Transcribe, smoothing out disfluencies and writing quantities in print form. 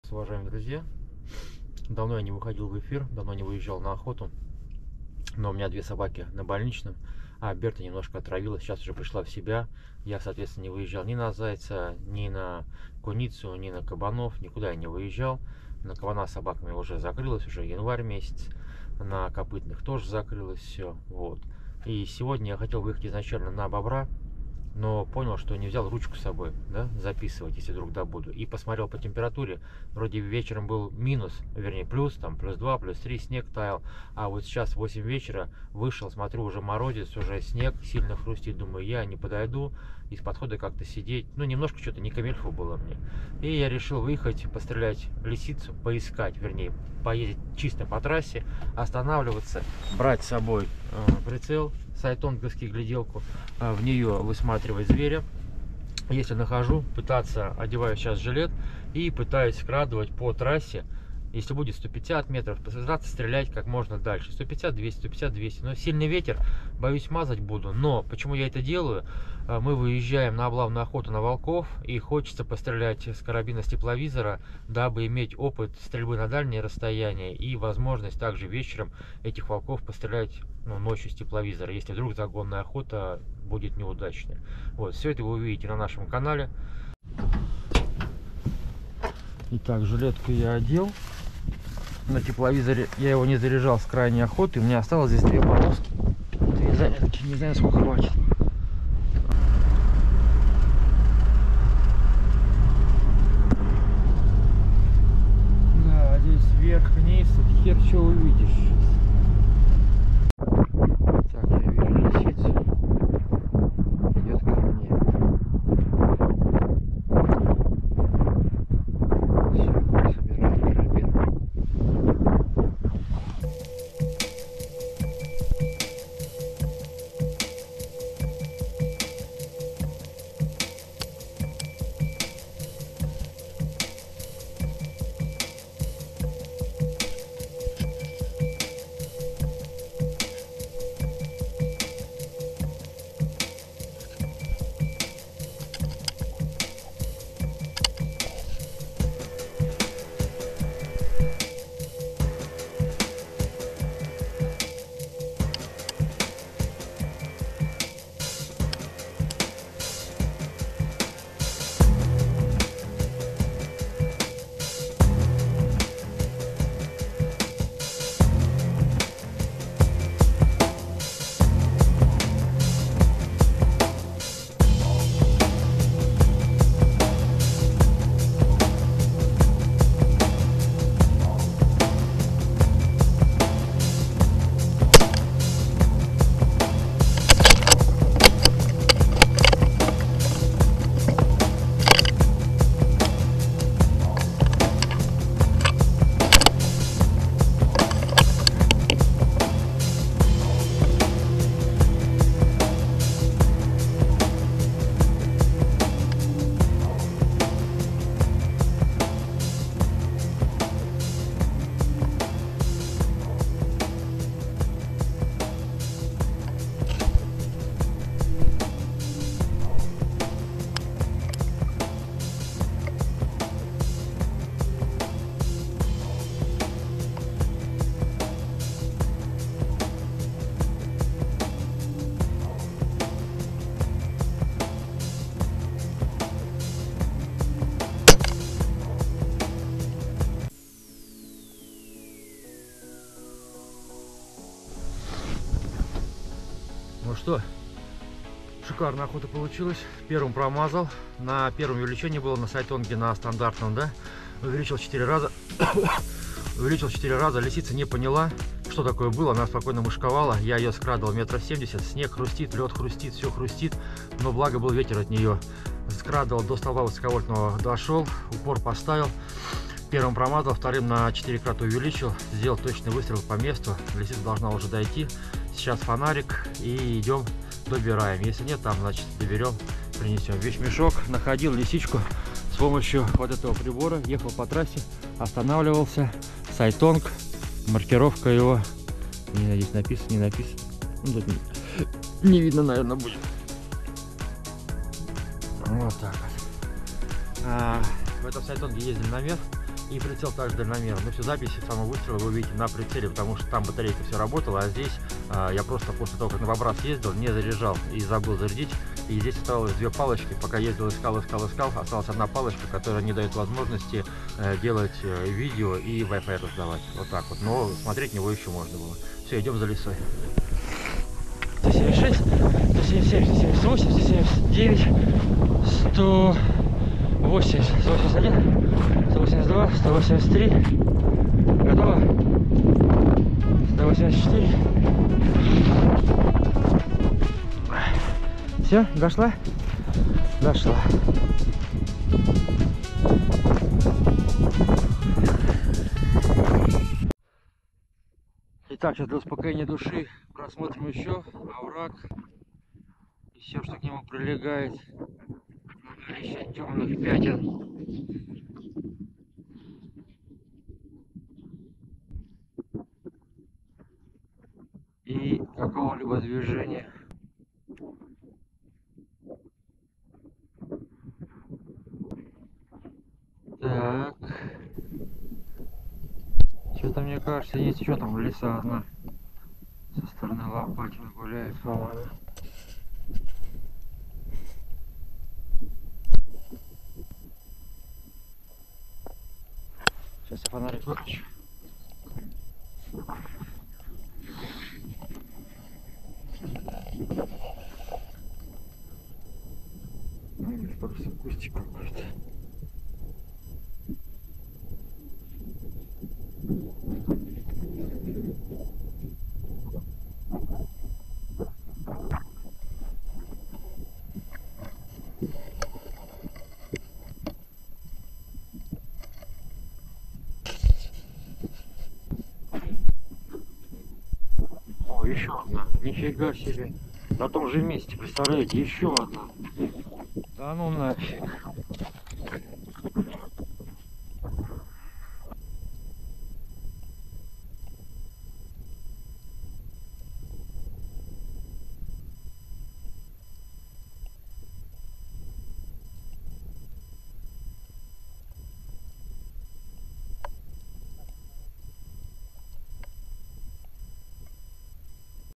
Здравствуйте, уважаемые друзья. Давно я не выходил в эфир, давно не выезжал на охоту. Но у меня две собаки на больничном. А Берта немножко отравилась, сейчас уже пришла в себя. Я, соответственно, не выезжал ни на зайца, ни на куницу, ни на кабанов. Никуда я не выезжал. На кабана с собаками уже закрылось, уже январь месяц. На копытных тоже закрылось все. Вот. И сегодня я хотел выехать изначально на бобра, но понял, что не взял ручку с собой, да, записывать, если вдруг добуду. И посмотрел по температуре, вроде вечером был минус, вернее плюс, там плюс 2, плюс 3, снег таял. А вот сейчас 8 вечера, вышел, смотрю, уже морозец, уже снег сильно хрустит. Думаю, я не подойду, из подхода как-то сидеть. Ну, немножко что-то не камильфо было мне. И я решил выехать, пострелять лисицу, поискать, вернее, поездить чисто по трассе, останавливаться, брать с собой прицел, сайтонговский, гляделку, в нее высматривать зверя. Если нахожу, пытаться, одеваю сейчас жилет и пытаюсь скрадывать по трассе. Если будет 150 метров, постараться стрелять как можно дальше. 150, 200, 150, 200. Но сильный ветер, боюсь, мазать буду. Но почему я это делаю? Мы выезжаем на облавную охоту на волков, и хочется пострелять с карабина, с тепловизора, дабы иметь опыт стрельбы на дальние расстояния и возможность также вечером этих волков пострелять, ну, ночью с тепловизора, если вдруг загонная охота будет неудачной. Вот, все это вы увидите на нашем канале. Итак, жилетку я одел. На тепловизоре я его не заряжал с крайней охоты. У меня осталось здесь две полоски. Две заметки. Не знаю, сколько хватит. Да, здесь вверх-вниз. Тут хер что увидишь. Так, я вижу лисицу. Идет ко мне. Все, собираю карабин. Ну что, шикарная охота получилась. Первым промазал. На первом увеличении было на сайтонге, на стандартном, да. Увеличил 4 раза. Увеличил 4 раза. Лисица не поняла, что такое было. Она спокойно мышковала. Я ее скрадывал 1,70 м. Снег хрустит, лед хрустит, все хрустит. Но благо был ветер от нее. Скрадывал до столба высоковольтного, дошел. Упор поставил. Первым промазал, вторым на 4 крата увеличил. Сделал точный выстрел по месту. Лисица должна уже дойти. Сейчас фонарик и идем, добираем. Если нет, там, значит, доберем, принесем. Вещмешок. Находил лисичку с помощью вот этого прибора. Ехал по трассе, останавливался. Сайтонг, маркировка его. Не знаю, здесь написано, не написано. Ну, тут не видно, наверное, будет. Вот так вот. В этом сайтонге ездили наверх. И прицел также дальномерный. Ну, все записи самого выстрела вы увидите на прицеле, потому что там батарейка все работала, а здесь я просто после того, как на Бобрас ездил, не заряжал и забыл зарядить. И здесь осталось две палочки, пока ездил, искал, осталась одна палочка, которая не дает возможности делать видео и Wi-Fi раздавать. Вот так вот. Но смотреть него еще можно было. Все, идем за лесой. 176, 177, 178, 179, 180, 181, 182, 183. Готово? 184. Все, дошла? Дошла. Итак, сейчас для успокоения души просмотрим еще овраг и все, что к нему прилегает. Наличие темных пятен. И какого-либо движения. Так. Что-то мне кажется, есть еще там леса одна. Со стороны Лопатина гуляет, по-моему. Сейчас я фонарик выключу. Просто кустик какой-то. О, еще одна. Нифига себе. На том же месте, представляете, еще одна. Да ну нафиг.